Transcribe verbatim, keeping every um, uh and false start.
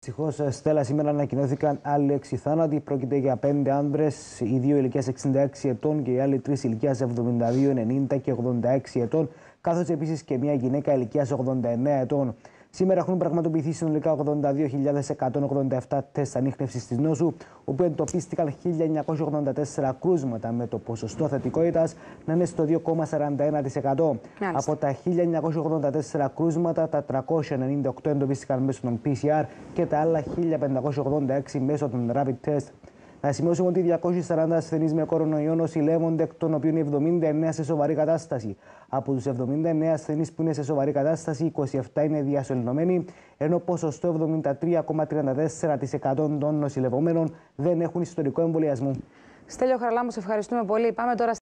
Δυστυχώς, Στέλλα, σήμερα ανακοινώθηκαν άλλοι έξι θάνατοι. Πρόκειται για πέντε άνδρες, οι δύο ηλικίας εξήντα έξι ετών και οι άλλοι τρεις ηλικίας εβδομήντα δύο, ενενήντα και ογδόντα έξι ετών, καθώς επίσης και μια γυναίκα ηλικίας ογδόντα εννέα ετών. Σήμερα έχουν πραγματοποιηθεί συνολικά ογδόντα δύο χιλιάδες εκατόν ογδόντα επτά τεστ ανίχνευσης της νόσου, όπου εντοπίστηκαν χίλια εννιακόσια ογδόντα τέσσερα κρούσματα, με το ποσοστό θετικότητας να είναι στο δύο κόμμα σαράντα ένα τοις εκατό. Από τα χίλια εννιακόσια ογδόντα τέσσερα κρούσματα, τα τριακόσια ενενήντα οκτώ εντοπίστηκαν μέσω των πι σι αρ και τα άλλα χίλια πεντακόσια ογδόντα έξι μέσω των rapid test. Να σημειώσουμε ότι διακόσιοι σαράντα ασθενείς με κορονοϊό νοσηλεύονται, εκ των οποίων εβδομήντα εννέα σε σοβαρή κατάσταση. Από τους εβδομήντα εννέα ασθενείς που είναι σε σοβαρή κατάσταση, είκοσι επτά είναι διασωληνωμένοι, ενώ ποσοστό εβδομήντα τρία κόμμα τριάντα τέσσερα τοις εκατό των νοσηλευόμενων δεν έχουν ιστορικό εμβολιασμό. Στέλιο Χαραλάμπου, σε ευχαριστούμε πολύ. Πάμε τώρα